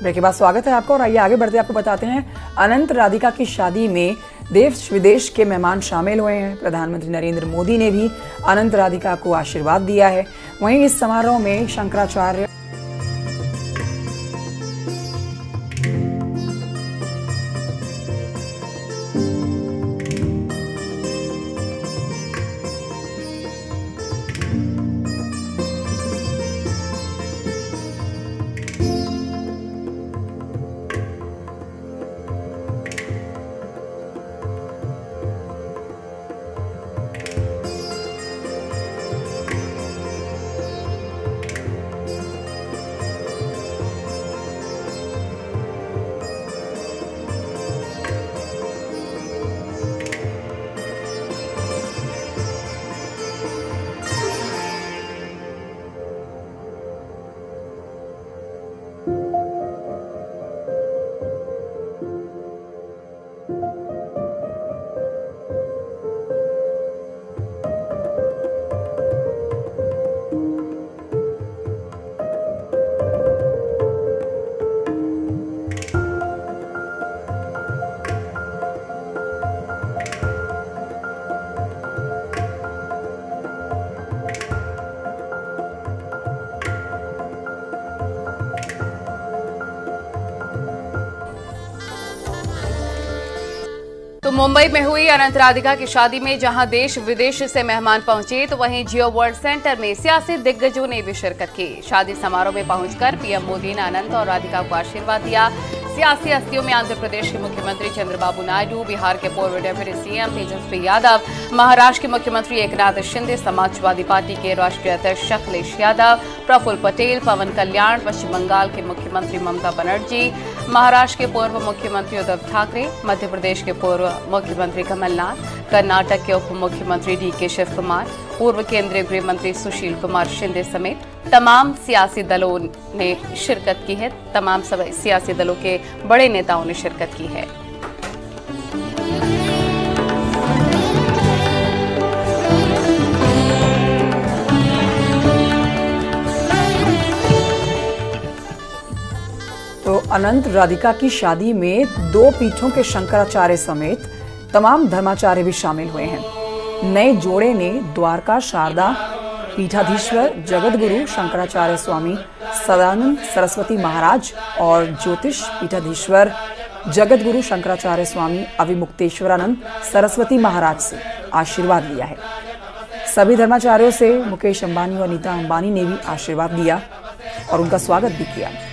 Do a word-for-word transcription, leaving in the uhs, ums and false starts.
Break के बाद स्वागत है आपका और आइए आगे बढ़ते आपको बताते हैं अनंत राधिका की शादी में देश विदेश के मेहमान शामिल हुए हैं। प्रधानमंत्री नरेंद्र मोदी ने भी अनंत राधिका को आशीर्वाद दिया है। वहीं इस समारोह में शंकराचार्य तो मुंबई में हुई अनंत राधिका की शादी में जहां देश विदेश से मेहमान पहुंचे, तो वहीं जियो वर्ल्ड सेंटर में सियासी दिग्गजों ने भी शिरकत की। शादी समारोह में पहुंचकर पीएम मोदी ने अनंत और राधिका को आशीर्वाद दिया। सियासी हस्तियों में आंध्र प्रदेश के मुख्यमंत्री चंद्रबाबू नायडू, बिहार के पूर्व डिप्टी सीएम तेजस्वी यादव, महाराष्ट्र के मुख्यमंत्री एकनाथ शिंदे, समाजवादी पार्टी के राष्ट्रीय अध्यक्ष अखिलेश यादव, प्रफुल्ल पटेल, पवन कल्याण, पश्चिम बंगाल के मुख्यमंत्री ममता बनर्जी, महाराष्ट्र के पूर्व मुख्यमंत्री उद्धव ठाकरे, मध्य प्रदेश के पूर्व मुख्यमंत्री कमलनाथ, कर्नाटक के उप मुख्यमंत्री डी के शिव कुमार, पूर्व केंद्रीय गृह मंत्री सुशील कुमार शिंदे समेत तमाम सियासी दलों ने शिरकत की है। तमाम सियासी दलों के बड़े नेताओं ने शिरकत की है। तो अनंत राधिका की शादी में दो पीठों के शंकराचार्य समेत तमाम धर्माचार्य भी शामिल हुए हैं। नए जोड़े ने द्वारका शारदा पीठाधीश्वर जगतगुरु शंकराचार्य स्वामी सदानंद सरस्वती महाराज और ज्योतिष पीठाधीश्वर जगतगुरु शंकराचार्य स्वामी अविमुक्तेश्वरानंद सरस्वती महाराज से आशीर्वाद लिया है। सभी धर्माचार्यों से मुकेश अंबानी और नीता अंबानी ने भी आशीर्वाद लिया और उनका स्वागत भी किया।